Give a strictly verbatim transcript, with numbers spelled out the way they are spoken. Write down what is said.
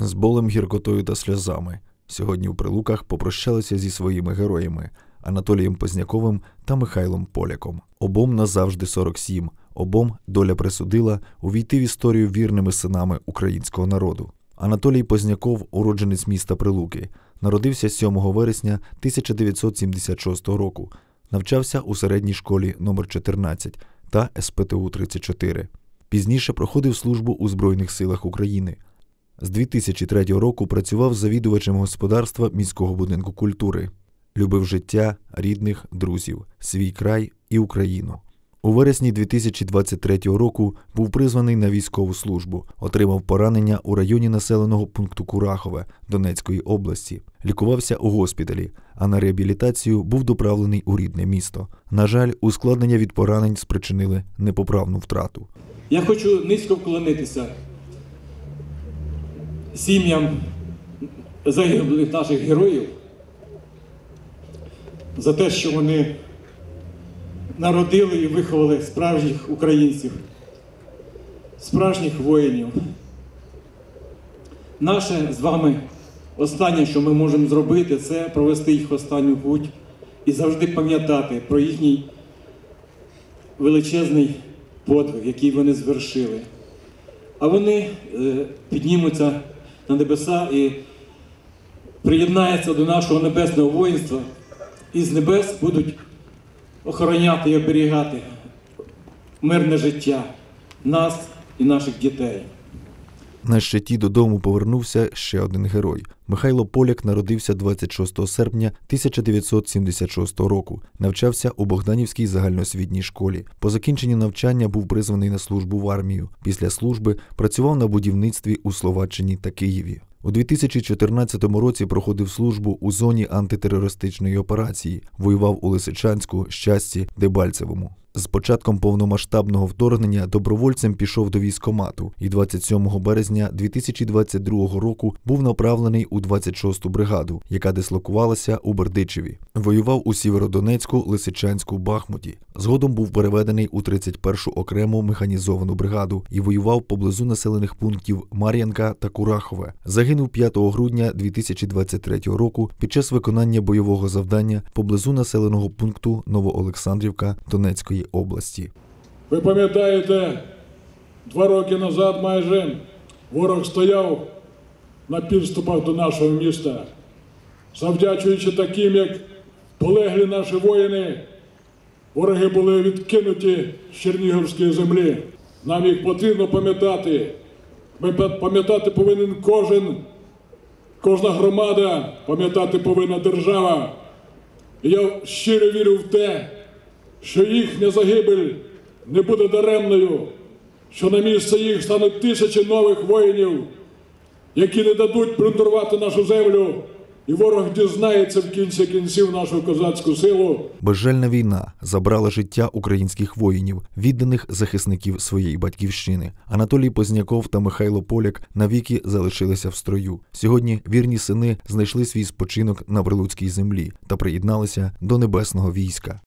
З болем, гіркотою та сльозами сьогодні в Прилуках попрощалися зі своїми героями Анатолієм Позняковим та Михайлом Поляком. Обом назавжди сорок сім, обом доля присудила увійти в історію вірними синами українського народу. Анатолій Позняков – уродженець міста Прилуки. Народився сьомого вересня тисяча дев'ятсот сімдесят шостого року. Навчався у середній школі номер чотирнадцять та ес пе те у тридцять чотири. Пізніше проходив службу у Збройних силах України. З дві тисячі третього року працював завідувачем господарства міського будинку культури. Любив життя, рідних, друзів, свій край і Україну. У вересні дві тисячі двадцять третього року був призваний на військову службу. Отримав поранення у районі населеного пункту Курахове Донецької області. Лікувався у госпіталі, а на реабілітацію був доправлений у рідне місто. На жаль, ускладнення від поранень спричинили непоправну втрату. Я хочу низько вклонитися сім'ям загиблих наших героїв за те, що вони народили і виховали справжніх українців, справжніх воїнів. Наше з вами останнє, що ми можемо зробити, це провести їх в останню путь і завжди пам'ятати про їхній величезний подвиг, який вони звершили. А вони е, піднімуться на небеса і приєднаються до нашого небесного воїнства, і з небес будуть охороняти і оберігати мирне життя нас і наших дітей. На щиті додому повернувся ще один герой. Михайло Поляк народився двадцять шостого серпня тисяча дев'ятсот сімдесят шостого року. Навчався у Богданівській загальноосвітній школі. По закінченню навчання був призваний на службу в армію. Після служби працював на будівництві у Словаччині та Києві. У дві тисячі чотирнадцятому році проходив службу у зоні антитерористичної операції. Воював у Лисичанську, Щасті, Дебальцевому. З початком повномасштабного вторгнення добровольцем пішов до військкомату і двадцять сьомого березня дві тисячі двадцять другого року був направлений у двадцять шосту бригаду, яка дислокувалася у Бердичеві. Воював у Сєвєродонецьку, Лисичанську, Бахмуті. Згодом був переведений у тридцять першу окрему механізовану бригаду і воював поблизу населених пунктів Мар'янка та Курахове. Загинув п'ятого грудня дві тисячі двадцять третього року під час виконання бойового завдання поблизу населеного пункту Новоолександрівка Донецької області. Ви пам'ятаєте, два роки назад майже ворог стояв на підступах до нашого міста. Завдячуючи таким, як полеглі наші воїни, вороги були відкинуті з Чернігівської землі. Нам їх потрібно пам'ятати. Пам'ятати повинен кожен, кожна громада, пам'ятати повинна держава. І я щиро вірю в те, що їхня загибель не буде даремною, що на місце їх стануть тисячі нових воїнів, які не дадуть плюндрувати нашу землю, і ворог дізнається в кінці кінців нашу козацьку силу. Безжальна війна забрала життя українських воїнів, відданих захисників своєї батьківщини. Анатолій Позняков та Михайло Поляк навіки залишилися в строю. Сьогодні вірні сини знайшли свій спочинок на прилуцькій землі та приєдналися до небесного війська.